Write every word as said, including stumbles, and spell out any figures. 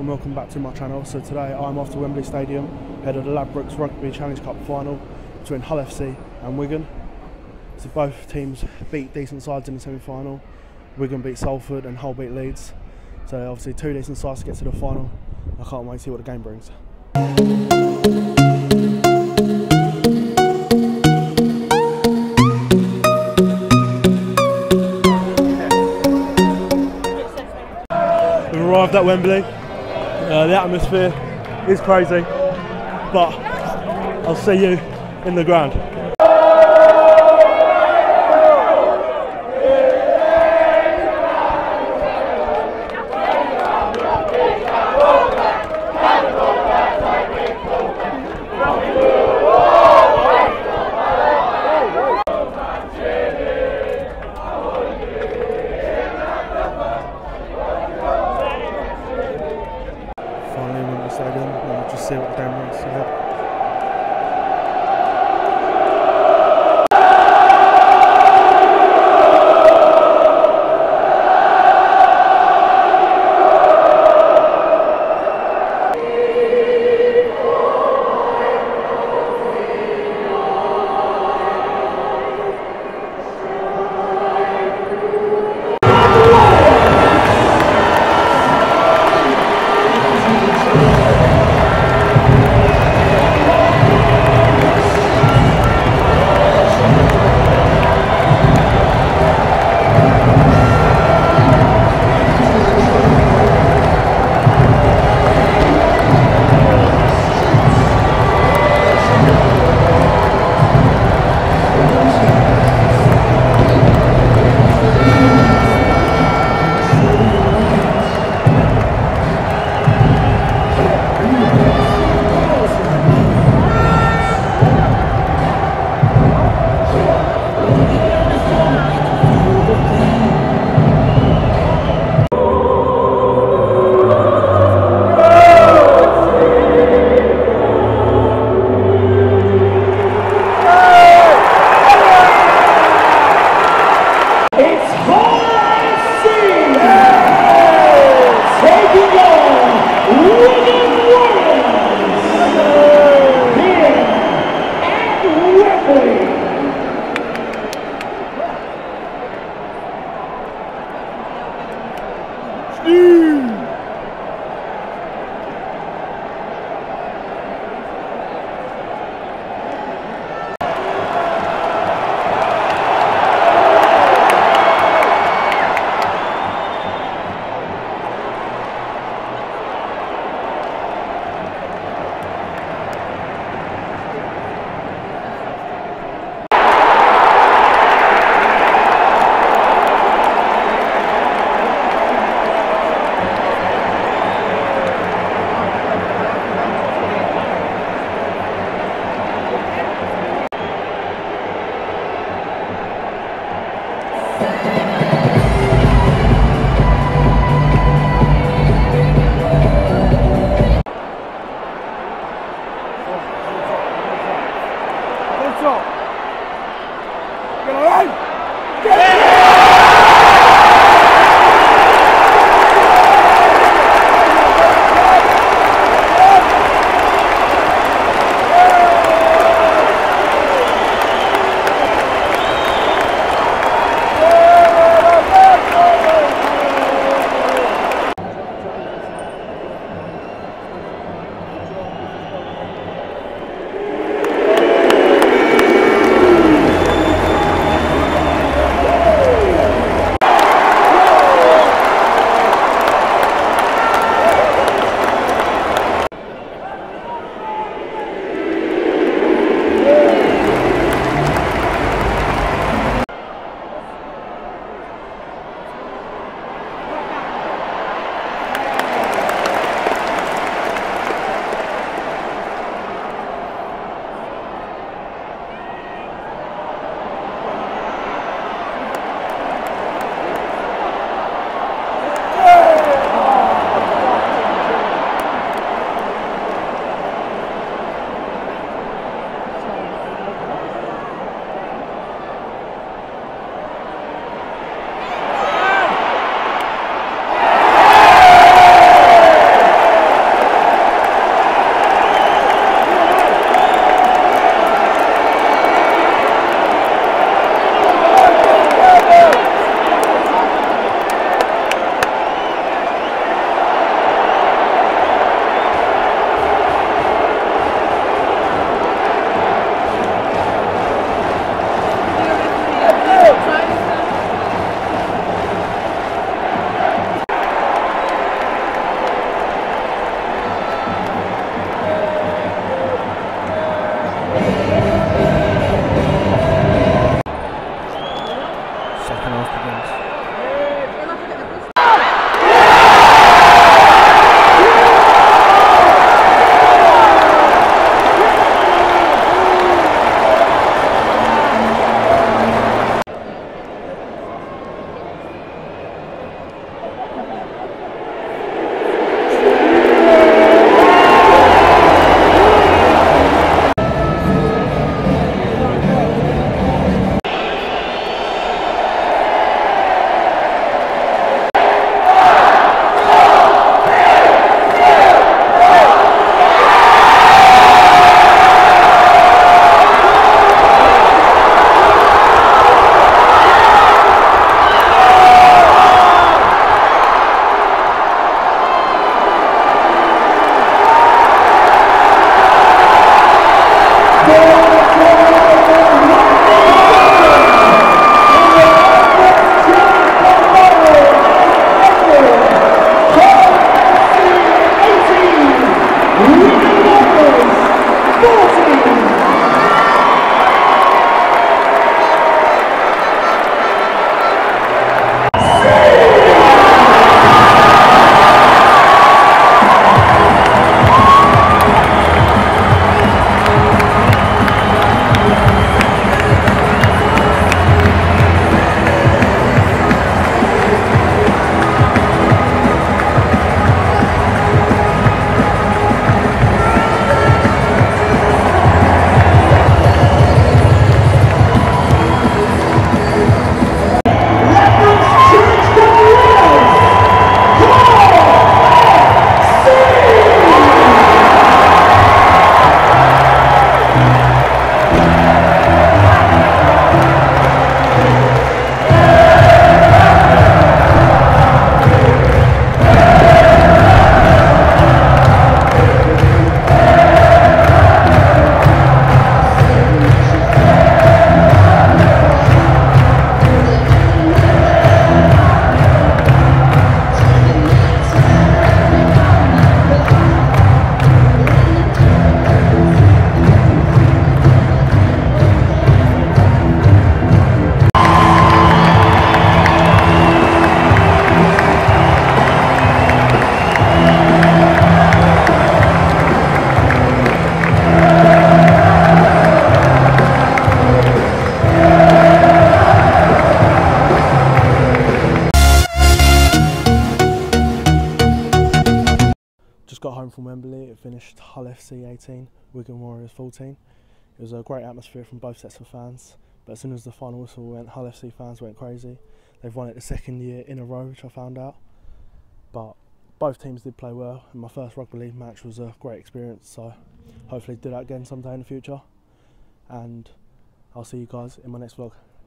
and welcome back to my channel. So today I'm off to Wembley Stadium, head of the Ladbrokes Rugby Challenge Cup Final between Hull F C and Wigan. So both teams beat decent sides in the semi-final. Wigan beat Salford and Hull beat Leeds. So obviously two decent sides to get to the final. I can't wait to see what the game brings. We've arrived at Wembley. Uh, the atmosphere is crazy, but I'll see you in the ground. Finally in Wembley Stadium, we'll just see what the game brings ahead. F C eighteen, Wigan Warriors fourteen. It was a great atmosphere from both sets of fans, but as soon as the final whistle went, Hull F C fans went crazy. They've won it the second year in a row, which I found out. But both teams did play well, and my first rugby league match was a great experience, so hopefully do that again someday in the future. And I'll see you guys in my next vlog.